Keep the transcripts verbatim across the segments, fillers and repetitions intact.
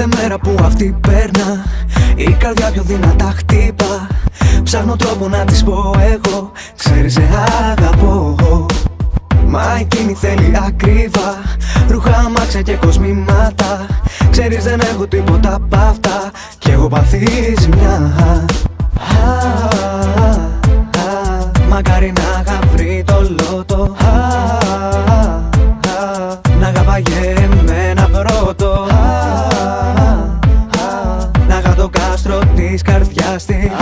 Κάθε μέρα που αυτή περνά, η καρδιά πιο δυνατά χτύπα. Ψάχνω τρόπο να της πω εγώ, ξέρεις σε αγαπώ. Μα εκείνη θέλει ακρίβα, ρούχα, αμάξια και κοσμήματα. Ξέρεις δεν έχω τίποτα απ' αυτά κι έχω παθεί ζημιά. Μακάρι να είχα βρει το λότο, να αγαπάγε εμένα πρώτο, να είχα το κάστρο της καρδιάς της,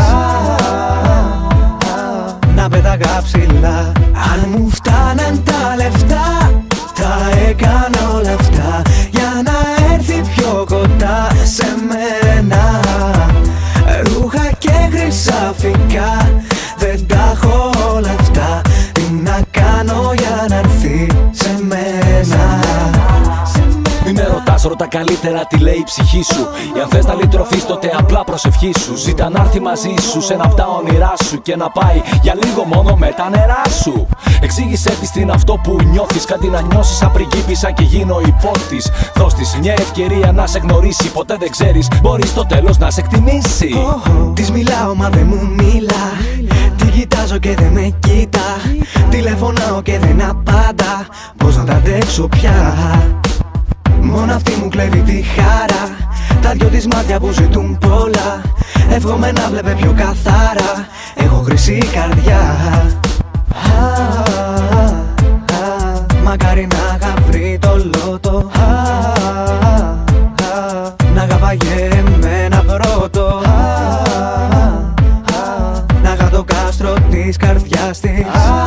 να πέταγα ψηλά. Αν μου φτάναν τα λεφτά, τα έκανα όλα αυτά για να έρθει πιο κοντά σε μένα. Ρούχα και χρυσαφικά, δεν τα έχω όλα αυτά. Τι να κάνω για να έρθει σε μένα. Μη με ρωτάς, ρώτα καλύτερα τι λέει η ψυχή σου. Ή αν θες να λυτρωθείς τότε απλά προσευχή σου. Ζήτα να έρθει μαζί σου σε ένα απ' τα όνειρά σου και να πάει για λίγο μόνο με τα νερά σου. Εξήγησέ της τι είναι αυτό που νιώθεις, κάτι να νιώσεις σαν πριγκίπισσα και γίνω υπότης. Δώσ' της μια ευκαιρία να σε γνωρίσει, ποτέ δεν ξέρεις, μπορεί στο τέλος να σε εκτιμήσει. Oh, της μιλάω μα δεν μου μιλά, την κοιτάζω και δεν με κοίτα, τηλεφωνάω και δεν απάντα, πώς να τα αντέξω πια. Μόνο αυτή μου κλέβει τη χαρά, τα δυο της μάτια που ζητούν πολλά. Εύχομαι να βλέπε πιο καθαρά, έχω χρυσή καρδιά. Μακάρι να είχα βρει το λότο, να αγαπάγε εμένα πρώτο, να είχα το κάστρο της καρδιάς της,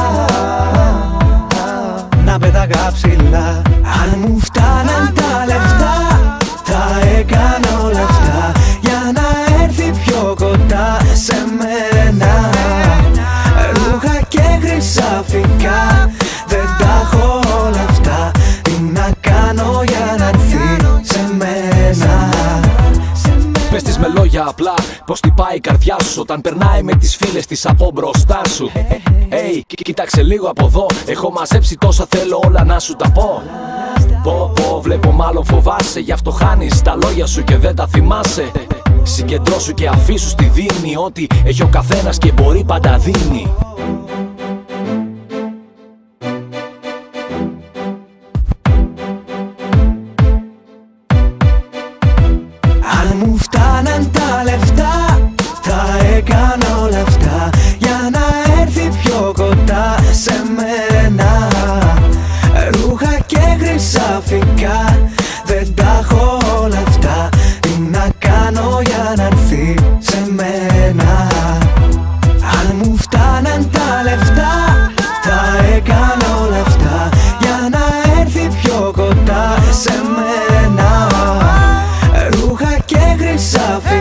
να πέταγα ψηλά. Αν μου φτάναν τα λεφτά, τα έκανα όλα αυτά για να έρθει πιο κοντά σε μένα. Ρούχα και χρυσαφικά, δεν τα έχω όλα αυτά. Τι να κάνω για να έρθει σε μένα. Πες της με λόγια απλά πως τυπάει η καρδιά σου όταν περνάει με τις φίλες της από μπροστά σου. Hey, κοίταξε λίγο από εδώ, έχω μαζέψει τόσα, θέλω όλα να σου τα πω. Πω πω, βλέπω μάλλον φοβάσαι, γι' αυτό χάνεις τα λόγια σου και δεν τα θυμάσαι. Συγκεντρώσου και αφήσου στη δίνη, ό,τι έχει ο καθένας και μπορεί πάντα δίνει. Αν μου φτάναν τα λεφτά, τα έκανα όλα αυτά για να έρθει πιο κοντά σε μένα. Ρούχα και χρυσαφικά, δεν τα έχω όλα αυτά. Τι να κάνω για να έρθει σε μένα. Αν μου φτάναν τα λεφτά, τα έκανα όλα αυτά για να έρθει πιο κοντά σε μένα. Ρούχα και χρυσαφικά,